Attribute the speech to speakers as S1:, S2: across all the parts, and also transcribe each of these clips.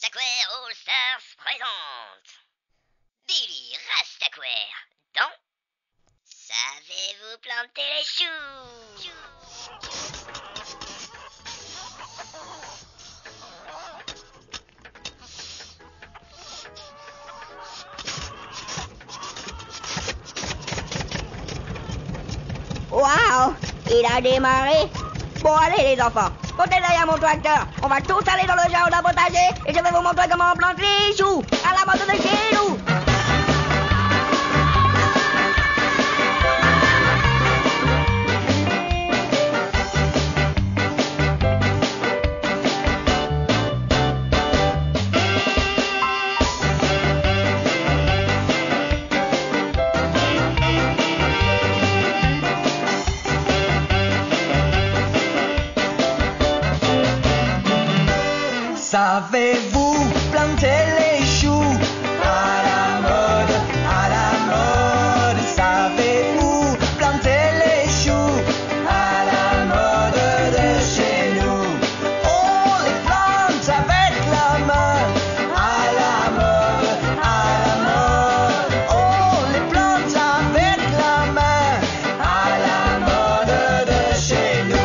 S1: Rastaquouère All Stars présente Billy Rastaquouère dans Savez-vous planter les choux?
S2: Waouh, il a démarré. Bon, allez les enfants, montez derrière mon tracteur. On va tous aller dans le jardin potager et je vais vous montrer comment on plante les choux à la mode de chez nous.
S3: Savez-vous planter les choux à la mode, à la mode? Savez-vous planter les choux à la mode de chez nous? On les plante avec la main à la mode, à la mode. On les plante avec la main à la mode de chez nous.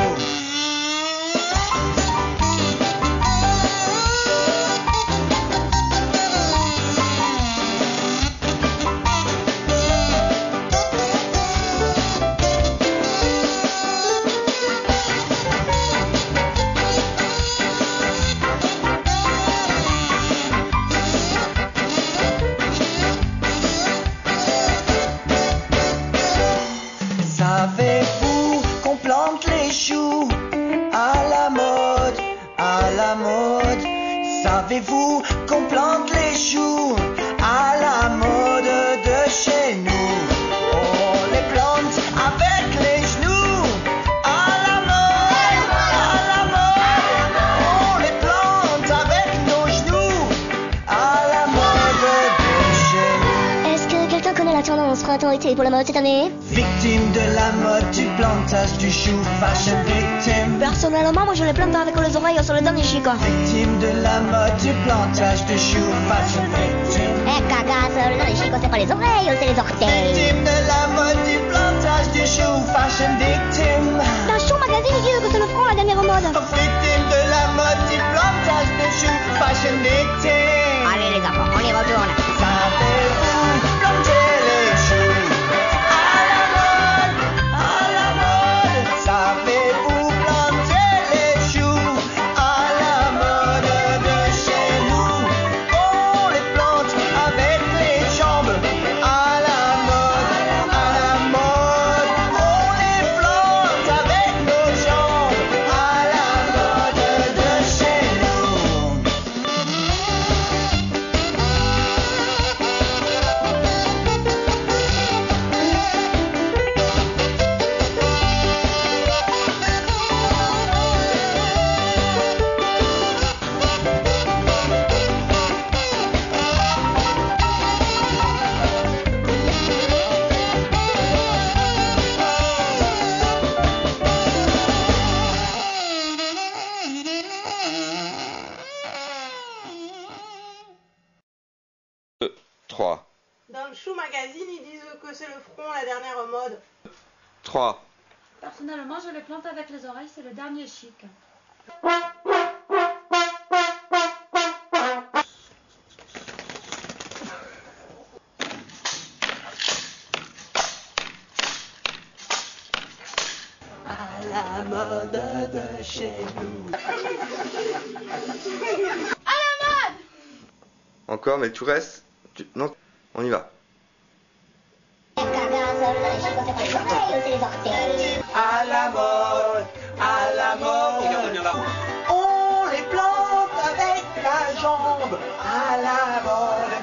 S3: Savez-vous qu'on plante les choux à la mode, à la mode? Savez-vous qu'on plante les choux à la mode de chez nous? On les plante avec les genoux à la mode, on les plante avec nos genoux à la mode de chez nous.
S4: Est-ce que quelqu'un connaît la tendance printemps-été pour la mode cette année?
S3: Victime de la mode du plantage du chou, fashion victime.
S4: Personnellement, moi je les plante avec les oreilles sur le dernier chic.
S3: Victime de la mode du plantage du chou, fashion victime.
S4: Eh caga, sur le dernier chic, c'est pas les oreilles, c'est les orteils.
S3: Victime de la mode du plantage du chou, fashion victime.
S4: Dans Chou Magazine, ils disent que c'est le front la dernière mode.
S3: Victime de la mode du plantage du chou, fashion victime.
S2: Allez les enfants, on y retourne.
S3: Savez-vous planter les choux à la mode, à la mode? Savez-vous planter les choux à la mode de chez nous? On les plante avec les jambes à la mode, à la mode. On les plante avec nos jambes à la mode de chez nous.
S5: Trois.
S6: Dans le Chou Magazine, ils disent que c'est le front, la dernière mode.
S5: 3.
S7: Personnellement, je les plante avec les oreilles, c'est le dernier chic.
S3: À la mode de chez nous.
S5: Encore, mais tu restes. Non, on y va.
S4: Eh caga, sur le dernier chic, c'est pas les oreilles, c'est les orteils.
S3: À la mode, à la mode. On les plante avec la jambe à la mode